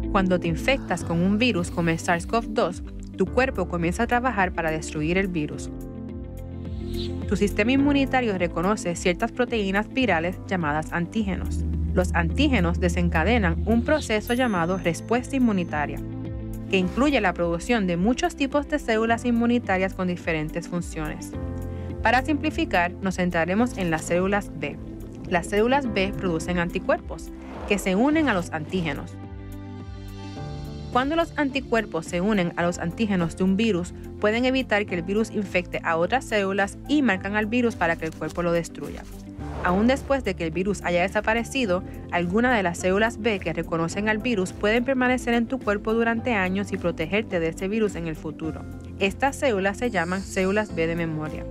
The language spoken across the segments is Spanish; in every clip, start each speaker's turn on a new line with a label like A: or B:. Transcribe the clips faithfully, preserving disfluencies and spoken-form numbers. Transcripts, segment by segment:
A: Cuando te infectas con un virus como el SARS CoV dos, tu cuerpo comienza a trabajar para destruir el virus. Tu sistema inmunitario reconoce ciertas proteínas virales llamadas antígenos. Los antígenos desencadenan un proceso llamado respuesta inmunitaria, que incluye la producción de muchos tipos de células inmunitarias con diferentes funciones. Para simplificar, nos centraremos en las células B. Las células B producen anticuerpos, que se unen a los antígenos. Cuando los anticuerpos se unen a los antígenos de un virus, pueden evitar que el virus infecte a otras células y marcan al virus para que el cuerpo lo destruya. Aún después de que el virus haya desaparecido, algunas de las células B que reconocen al virus pueden permanecer en tu cuerpo durante años y protegerte de ese virus en el futuro. Estas células se llaman células B de memoria.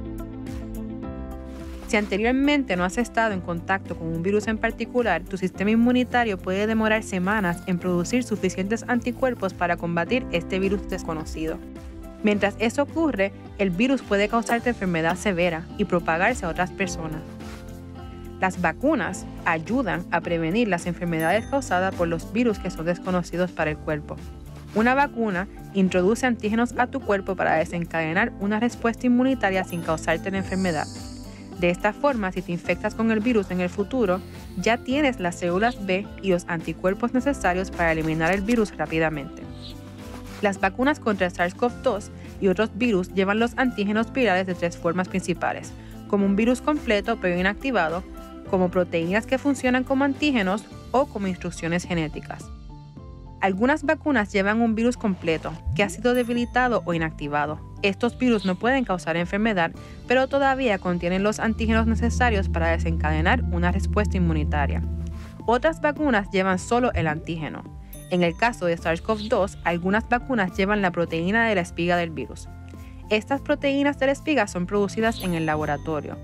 A: Si anteriormente no has estado en contacto con un virus en particular, tu sistema inmunitario puede demorar semanas en producir suficientes anticuerpos para combatir este virus desconocido. Mientras eso ocurre, el virus puede causarte enfermedad severa y propagarse a otras personas. Las vacunas ayudan a prevenir las enfermedades causadas por los virus que son desconocidos para el cuerpo. Una vacuna introduce antígenos a tu cuerpo para desencadenar una respuesta inmunitaria sin causarte la enfermedad. De esta forma, si te infectas con el virus en el futuro, ya tienes las células B y los anticuerpos necesarios para eliminar el virus rápidamente. Las vacunas contra el SARS CoV dos y otros virus llevan los antígenos virales de tres formas principales, como un virus completo pero inactivado, como proteínas que funcionan como antígenos o como instrucciones genéticas. Algunas vacunas llevan un virus completo, que ha sido debilitado o inactivado. Estos virus no pueden causar enfermedad, pero todavía contienen los antígenos necesarios para desencadenar una respuesta inmunitaria. Otras vacunas llevan solo el antígeno. En el caso de SARS CoV dos, algunas vacunas llevan la proteína de la espiga del virus. Estas proteínas de la espiga son producidas en el laboratorio.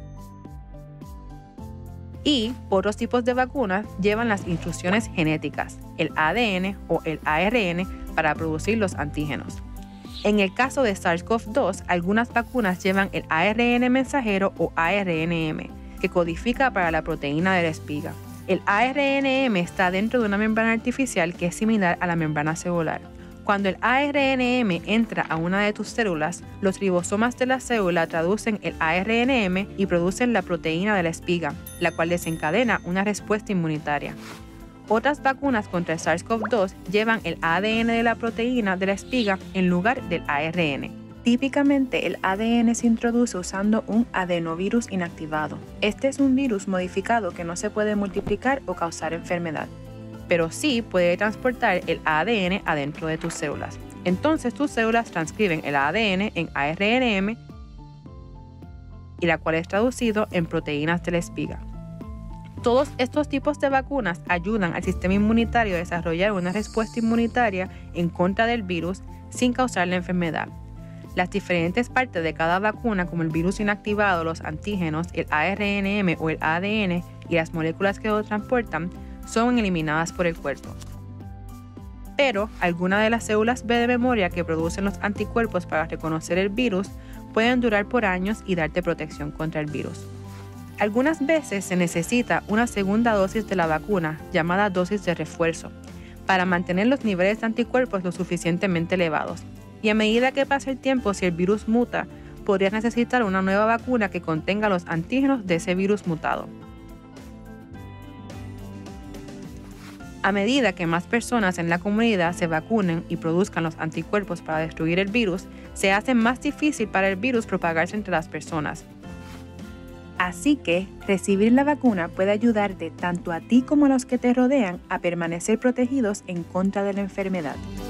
A: Y otros tipos de vacunas llevan las instrucciones genéticas, el A D N o el A R N, para producir los antígenos. En el caso de SARS CoV dos, algunas vacunas llevan el A R N mensajero o A R N M, que codifica para la proteína de la espiga. El A R N M está dentro de una membrana artificial que es similar a la membrana celular. Cuando el A R N M entra a una de tus células, los ribosomas de la célula traducen el A R N M y producen la proteína de la espiga, la cual desencadena una respuesta inmunitaria. Otras vacunas contra el SARS CoV dos llevan el A D N de la proteína de la espiga en lugar del A R N. Típicamente el A D N se introduce usando un adenovirus inactivado. Este es un virus modificado que no se puede multiplicar o causar enfermedad, pero sí puede transportar el A D N adentro de tus células. Entonces tus células transcriben el A D N en A R N M y la cual es traducido en proteínas de la espiga. Todos estos tipos de vacunas ayudan al sistema inmunitario a desarrollar una respuesta inmunitaria en contra del virus sin causar la enfermedad. Las diferentes partes de cada vacuna, como el virus inactivado, los antígenos, el A R N M o el A D N y las moléculas que lo transportan, son eliminadas por el cuerpo. Pero algunas de las células B de memoria que producen los anticuerpos para reconocer el virus pueden durar por años y darte protección contra el virus. Algunas veces se necesita una segunda dosis de la vacuna, llamada dosis de refuerzo, para mantener los niveles de anticuerpos lo suficientemente elevados. Y a medida que pasa el tiempo, si el virus muta, podrías necesitar una nueva vacuna que contenga los antígenos de ese virus mutado. A medida que más personas en la comunidad se vacunen y produzcan los anticuerpos para destruir el virus, se hace más difícil para el virus propagarse entre las personas. Así que, recibir la vacuna puede ayudarte tanto a ti como a los que te rodean a permanecer protegidos en contra de la enfermedad.